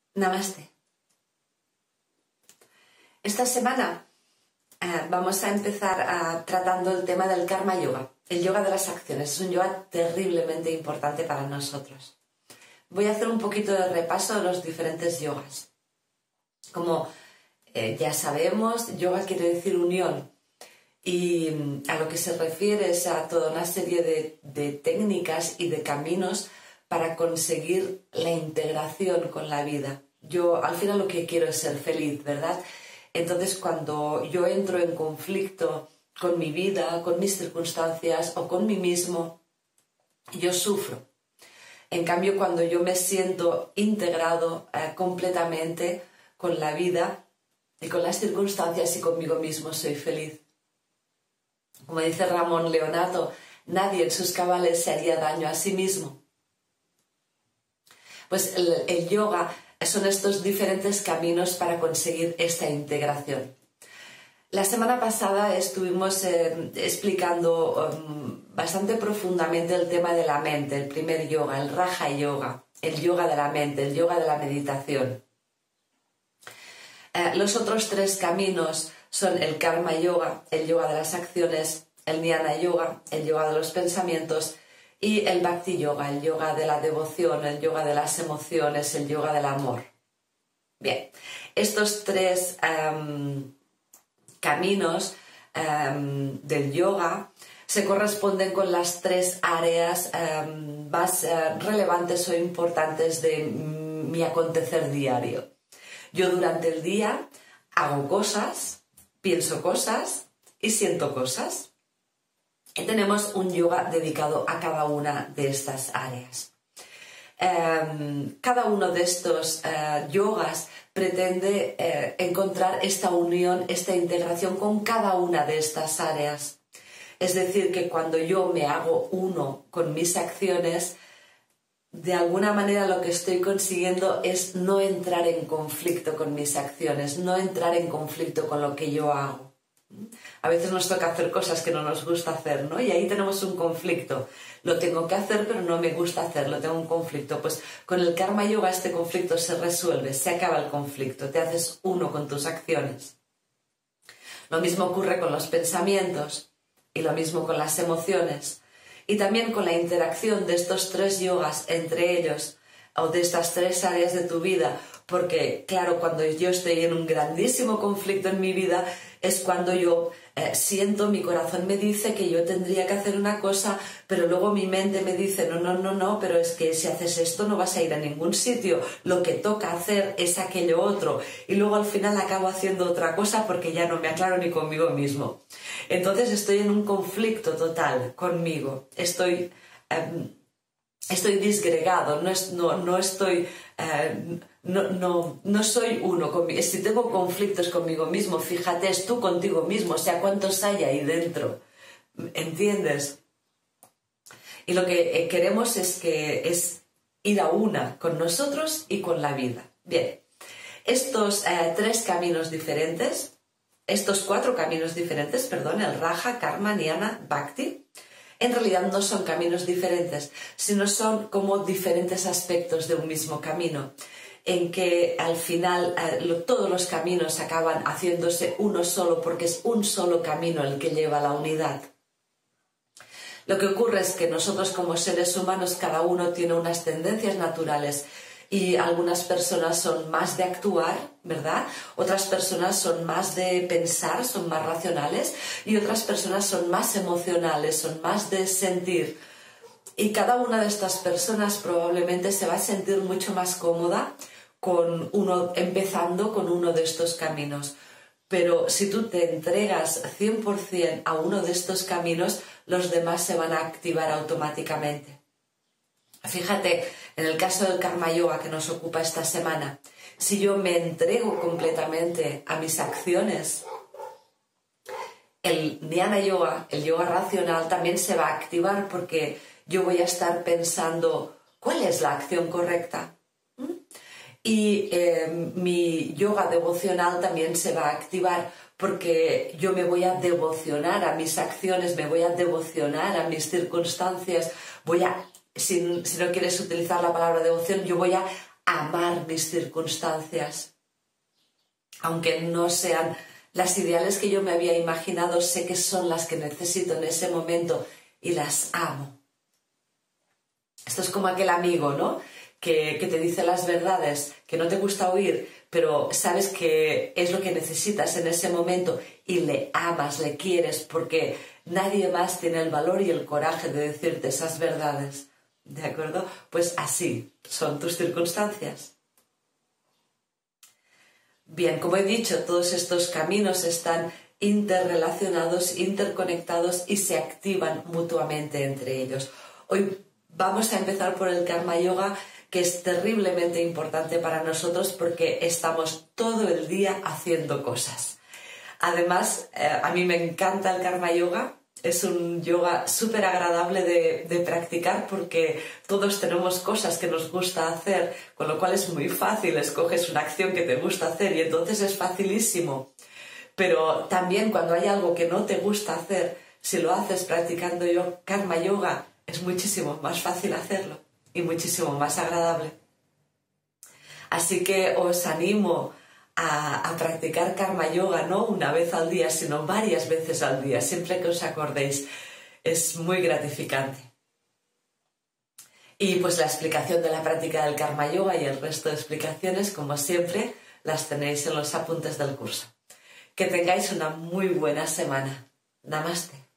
Namaste. Esta semana vamos a empezar tratando el tema del Karma Yoga, el yoga de las acciones. Es un yoga terriblemente importante para nosotros. Voy a hacer un poquito de repaso de los diferentes yogas. Como ya sabemos, yoga quiere decir unión. Y a lo que se refiere es a toda una serie de técnicas y de caminos para conseguir la integración con la vida. Yo al final lo que quiero es ser feliz, ¿verdad? Entonces cuando yo entro en conflicto con mi vida, con mis circunstancias o con mí mismo, yo sufro. En cambio, cuando yo me siento integrado completamente con la vida y con las circunstancias y conmigo mismo, soy feliz. Como dice Ramón Leonato, nadie en sus cabales se haría daño a sí mismo. Pues el yoga son estos diferentes caminos para conseguir esta integración. La semana pasada estuvimos explicando bastante profundamente el tema de la mente, el primer yoga, el Raja Yoga, el yoga de la mente, el yoga de la meditación. Los otros tres caminos son el Karma Yoga, el yoga de las acciones, el Jnana Yoga, el yoga de los pensamientos, y el Bhakti Yoga, el yoga de la devoción, el yoga de las emociones, el yoga del amor. Bien, estos tres caminos del yoga se corresponden con las tres áreas más relevantes o importantes de mi acontecer diario. Yo durante el día hago cosas, pienso cosas y siento cosas. Y tenemos un yoga dedicado a cada una de estas áreas. Cada uno de estos yogas pretende encontrar esta unión, esta integración con cada una de estas áreas. Es decir, que cuando yo me hago uno con mis acciones, de alguna manera lo que estoy consiguiendo es no entrar en conflicto con mis acciones, no entrar en conflicto con lo que yo hago. A veces nos toca hacer cosas que no nos gusta hacer, ¿no? Y ahí tenemos un conflicto. Lo tengo que hacer, pero no me gusta hacerlo, tengo un conflicto. Pues con el Karma Yoga este conflicto se resuelve, se acaba el conflicto, te haces uno con tus acciones. Lo mismo ocurre con los pensamientos y lo mismo con las emociones. Y también con la interacción de estos tres yogas entre ellos, o de estas tres áreas de tu vida, porque claro, cuando yo estoy en un grandísimo conflicto en mi vida es cuando yo siento, mi corazón me dice que yo tendría que hacer una cosa, pero luego mi mente me dice no, pero es que si haces esto no vas a ir a ningún sitio, lo que toca hacer es aquello otro, y luego al final acabo haciendo otra cosa porque ya no me aclaro ni conmigo mismo. Entonces estoy en un conflicto total conmigo, estoy disgregado, no soy uno conmigo. Si tengo conflictos conmigo mismo, fíjate, es tú contigo mismo, o sea, cuántos hay ahí dentro, ¿entiendes? Y lo que queremos es ir a una con nosotros y con la vida. Bien, estos cuatro caminos diferentes, perdón, el Raja, Karma, Jnana, Bhakti, en realidad no son caminos diferentes, sino son como diferentes aspectos de un mismo camino, en que al final todos los caminos acaban haciéndose uno solo, porque es un solo camino el que lleva a la unidad. Lo que ocurre es que nosotros como seres humanos, cada uno tiene unas tendencias naturales, y algunas personas son más de actuar, ¿verdad? Otras personas son más de pensar, son más racionales, y otras personas son más emocionales, son más de sentir. Y cada una de estas personas probablemente se va a sentir mucho más cómoda empezando con uno de estos caminos. Pero si tú te entregas 100% a uno de estos caminos, los demás se van a activar automáticamente. Fíjate, en el caso del Karma Yoga que nos ocupa esta semana, si yo me entrego completamente a mis acciones, el Jnana Yoga, el yoga racional, también se va a activar porque yo voy a estar pensando cuál es la acción correcta. Y mi yoga devocional también se va a activar porque yo me voy a devocionar a mis acciones, me voy a devocionar a mis circunstancias, si no quieres utilizar la palabra devoción, yo voy a amar mis circunstancias. Aunque no sean las ideales que yo me había imaginado, sé que son las que necesito en ese momento y las amo. Esto es como aquel amigo, ¿no? Que te dice las verdades que no te gusta oír, pero sabes que es lo que necesitas en ese momento y le amas, le quieres, porque nadie más tiene el valor y el coraje de decirte esas verdades. ¿De acuerdo? Pues así son tus circunstancias. Bien, como he dicho, todos estos caminos están interrelacionados, interconectados y se activan mutuamente entre ellos. Hoy vamos a empezar por el Karma Yoga, que es terriblemente importante para nosotros porque estamos todo el día haciendo cosas. Además, a mí me encanta el Karma Yoga. Es un yoga súper agradable de practicar porque todos tenemos cosas que nos gusta hacer, con lo cual es muy fácil, escoges una acción que te gusta hacer y entonces es facilísimo. Pero también cuando hay algo que no te gusta hacer, si lo haces practicando Karma Yoga, es muchísimo más fácil hacerlo y muchísimo más agradable. Así que os animo a practicar Karma Yoga, no una vez al día, sino varias veces al día, siempre que os acordéis. Es muy gratificante. Y pues la explicación de la práctica del Karma Yoga y el resto de explicaciones, como siempre, las tenéis en los apuntes del curso. Que tengáis una muy buena semana. Namaste.